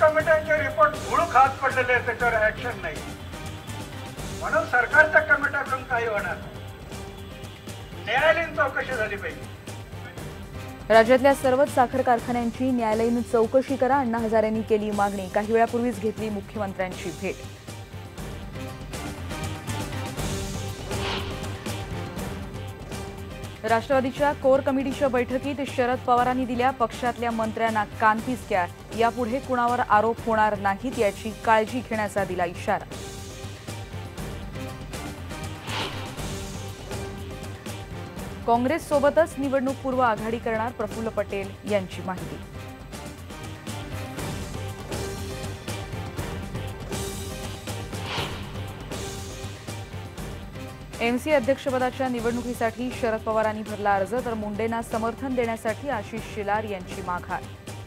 कमिट्यांचे report मुळूक हात पडलेले आहेत, त्याच्यावर ऍक्शन नाही. म्हणून सरकारच्या कमिट्याकडून काही होणार नाही. न्यायालयीन चौकशी झाली पाहिजे. राज्यातल्या सर्वच साखर कारखान्यांची न्यायालयीन चौकशी करा, अण्णा हजारेंनी केली मागणी. काही वेळापूर्वीच घेतली मुख्यमंत्र्यांची भेट. राष्ट्रवादीच्या कोर कमिटीच्या बैठकीत शरद पवारांनी दिल्या पक्षातल्या मंत्र्यांना कानपिचक्या. यापुढे कुणावर आरोप होणार नाहीत याची काळजी घेण्याचा दिला इशारा. काँग्रेससोबतच निवडणूकपूर्व आघाडी करणार प्रफुल्ल पटेल यांची माहिती. एमसी अध्यक्षपदाच्या निवडणुकीसाठी शरद पवारांनी भरला अर्ज, तर मुंडेंना समर्थन देण्यासाठी आशिष शेलार यांची माघार.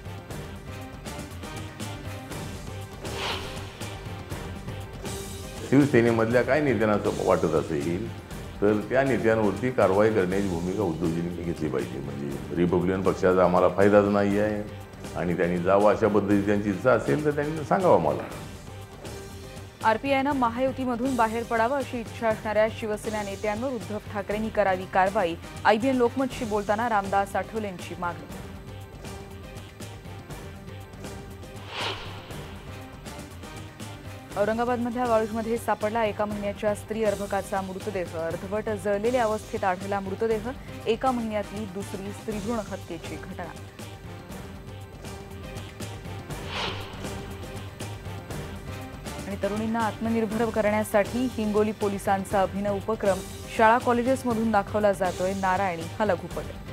शिवसेनेमधल्या काय नेत्यांना असं वाटत असेल तर त्या नेत्यांवरती कारवाई करण्याची भूमिका उद्धवजींनी घेतली पाहिजे. म्हणजे रिपब्लिकन पक्षाचा आम्हाला फायदाच नाही आहे आणि त्यांनी जावं अशा पद्धतीची त्यांची इच्छा असेल तर त्यांनी सांगावं मला. आरपीआयनं महायुतीमधून बाहेर पडावं अशी इच्छा असणाऱ्या शिवसेना नेत्यांवर उद्धव ठाकरेंनी करावी कारवाई. आयबीएन लोकमतशी बोलताना रामदास आठवलेंची मागणी. औरंगाबादमधल्या वाळूजमध्ये सापडला 1 महिन्याच्या स्त्री अर्भकाचा मृतदेह. अर्धवट जळलेल्या अवस्थेत आढळला मृतदेह. 1 महिन्यातली दुसरी स्त्रीभ्रूण हत्येची घटना. आणि तरुणींना आत्मनिर्भर करण्यासाठी हिंगोली पोलिसांचा अभिनव उपक्रम शाळा कॉलेजेसमधून दाखवला जातोय नारायणी हा लघुपट.